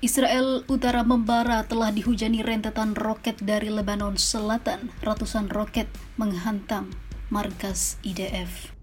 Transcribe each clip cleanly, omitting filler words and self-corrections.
Israel Utara membara telah dihujani rentetan roket dari Lebanon Selatan. Ratusan roket menghantam markas IDF.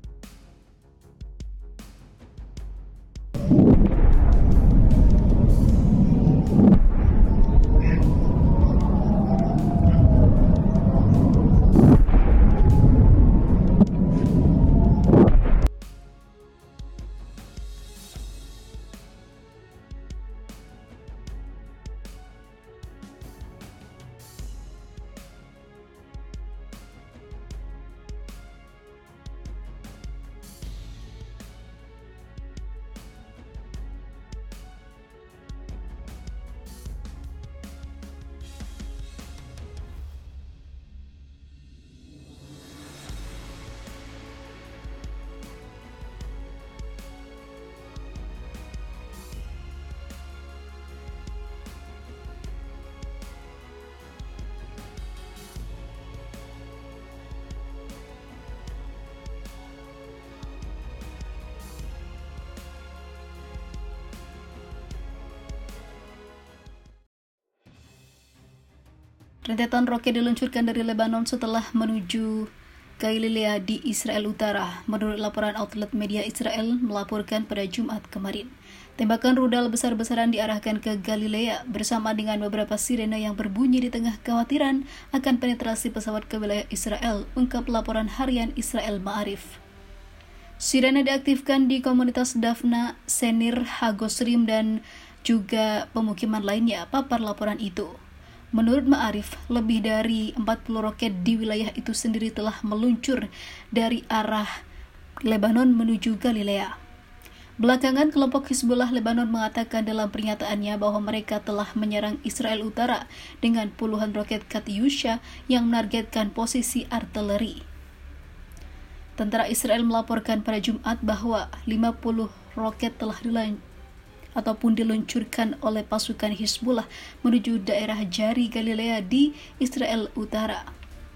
Rentetan roket diluncurkan dari Lebanon setelah menuju Galilea di Israel Utara. Menurut laporan outlet media Israel melaporkan pada Jumat kemarin, tembakan rudal besar-besaran diarahkan ke Galilea bersama dengan beberapa sirene yang berbunyi di tengah kekhawatiran akan penetrasi pesawat ke wilayah Israel, ungkap laporan harian Israel Ma'arif. Sirene diaktifkan di komunitas Dafna, Senir, Hagosrim, dan juga pemukiman lainnya, papar laporan itu. Menurut Ma'arif, lebih dari 40 roket di wilayah itu sendiri telah meluncur dari arah Lebanon menuju Galilea. Belakangan, kelompok Hizbullah Lebanon mengatakan dalam pernyataannya bahwa mereka telah menyerang Israel Utara dengan puluhan roket Katyusha yang menargetkan posisi artileri. Tentara Israel melaporkan pada Jumat bahwa 50 roket telah diluncurkan oleh pasukan Hizbullah menuju daerah Jari Galilea di Israel Utara.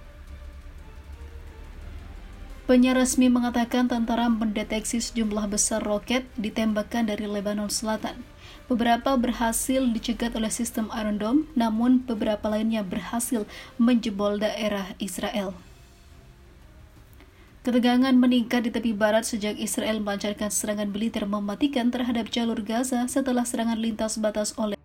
Penyiar resmi mengatakan tentara mendeteksi sejumlah besar roket ditembakkan dari Lebanon Selatan. Beberapa berhasil dicegat oleh sistem Iron Dome, namun beberapa lainnya berhasil menjebol daerah Israel. Ketegangan meningkat di tepi barat sejak Israel melancarkan serangan militer mematikan terhadap jalur Gaza setelah serangan lintas batas oleh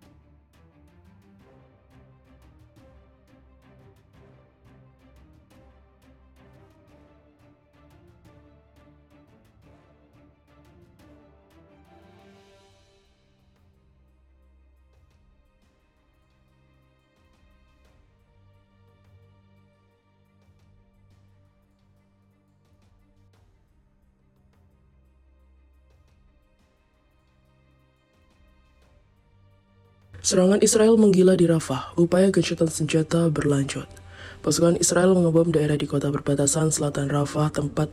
Serangan Israel menggila di Rafah, upaya gencatan senjata berlanjut. Pasukan Israel mengebom daerah di kota perbatasan selatan Rafah, tempat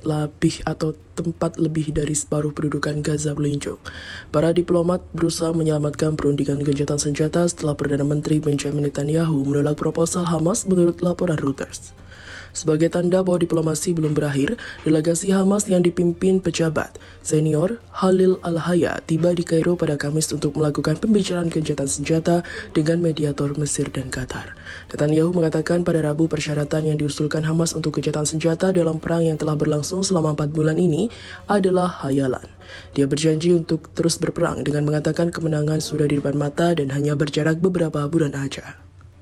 lebih dari separuh pendudukan Gaza meluncur. Para diplomat berusaha menyelamatkan perundingan gencatan senjata setelah Perdana Menteri Benjamin Netanyahu menolak proposal Hamas menurut laporan Reuters. Sebagai tanda bahwa diplomasi belum berakhir, delegasi Hamas yang dipimpin pejabat senior Khalil Al-Hayya tiba di Kairo pada Kamis untuk melakukan pembicaraan gencatan senjata dengan mediator Mesir dan Qatar. Netanyahu mengatakan pada Rabu persyaratan yang diusulkan Hamas untuk gencatan senjata dalam perang yang telah berlangsung selama 4 bulan ini adalah hayalan. Dia berjanji untuk terus berperang dengan mengatakan kemenangan sudah di depan mata dan hanya berjarak beberapa bulan aja.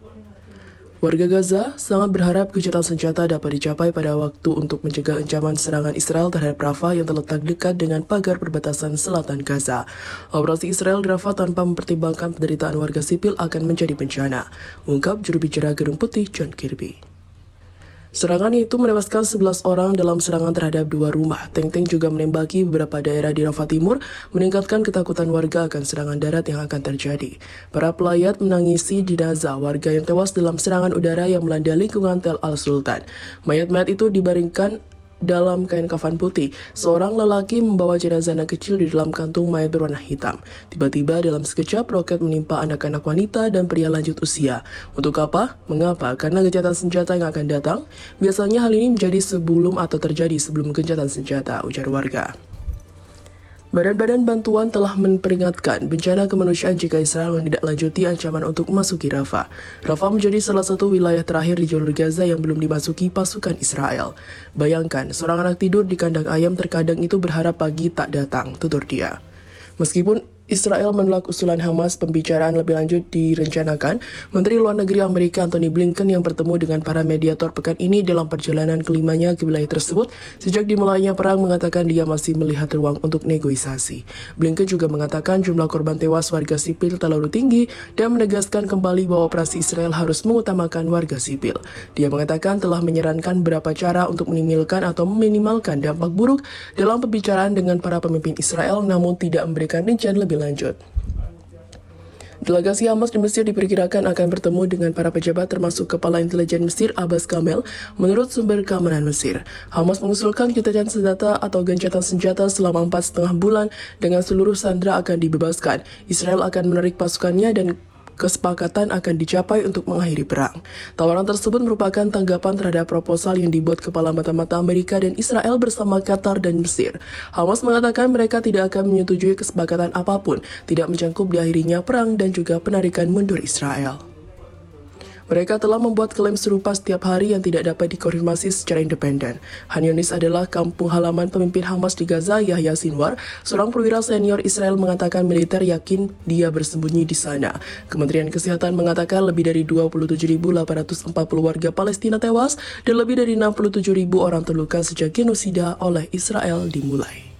Warga Gaza sangat berharap gencatan senjata dapat dicapai pada waktu untuk mencegah ancaman serangan Israel terhadap Rafah yang terletak dekat dengan pagar perbatasan selatan Gaza. Operasi Israel di Rafah tanpa mempertimbangkan penderitaan warga sipil akan menjadi bencana, ungkap juru bicara Gedung Putih John Kirby. Serangan itu menewaskan 11 orang dalam serangan terhadap 2 rumah. Tank-tank juga menembaki beberapa daerah di Rafah Timur, meningkatkan ketakutan warga akan serangan darat yang akan terjadi. Para pelayat menangisi jenazah warga yang tewas dalam serangan udara yang melanda lingkungan Tel Al-Sultan. Mayat-mayat itu dibaringkan dalam kain kafan putih. Seorang lelaki membawa jenazah anak kecil di dalam kantung mayat berwarna hitam. Tiba-tiba dalam sekejap roket menimpa anak-anak wanita dan pria lanjut usia. Untuk apa? Mengapa? Karena gencatan senjata yang akan datang. Biasanya hal ini terjadi sebelum gencatan senjata, ujar warga. Badan-badan bantuan telah memperingatkan bencana kemanusiaan jika Israel menindaklanjuti ancaman untuk memasuki Rafah. Rafah menjadi salah satu wilayah terakhir di jalur Gaza yang belum dimasuki pasukan Israel. Bayangkan, seorang anak tidur di kandang ayam terkadang itu berharap pagi tak datang, tutur dia. Meskipun Israel menolak usulan Hamas, pembicaraan lebih lanjut direncanakan. Menteri Luar Negeri Amerika Antony Blinken yang bertemu dengan para mediator pekan ini dalam perjalanan kelimanya ke wilayah tersebut sejak dimulainya perang mengatakan dia masih melihat ruang untuk negosiasi. Blinken juga mengatakan jumlah korban tewas warga sipil terlalu tinggi dan menegaskan kembali bahwa operasi Israel harus mengutamakan warga sipil. Dia mengatakan telah menyarankan beberapa cara untuk meminimalkan dampak buruk dalam pembicaraan dengan para pemimpin Israel namun tidak memberikan rincian lebih lanjut. Delegasi Hamas di Mesir diperkirakan akan bertemu dengan para pejabat termasuk Kepala Intelijen Mesir Abbas Kamel, menurut sumber keamanan Mesir. Hamas mengusulkan gencatan senjata atau gencatan senjata selama 4,5 bulan dengan seluruh sandera akan dibebaskan. Israel akan menarik pasukannya dan kesepakatan akan dicapai untuk mengakhiri perang. Tawaran tersebut merupakan tanggapan terhadap proposal yang dibuat kepala mata-mata Amerika dan Israel bersama Qatar dan Mesir. Hamas mengatakan mereka tidak akan menyetujui kesepakatan apapun, tidak mencangkup diakhirinya perang dan juga penarikan mundur Israel. Mereka telah membuat klaim serupa setiap hari yang tidak dapat dikonfirmasi secara independen. Han Yunis adalah kampung halaman pemimpin Hamas di Gaza, Yahya Sinwar. Seorang perwira senior Israel mengatakan militer yakin dia bersembunyi di sana. Kementerian Kesehatan mengatakan lebih dari 27.840 warga Palestina tewas dan lebih dari 67.000 orang terluka sejak genosida oleh Israel dimulai.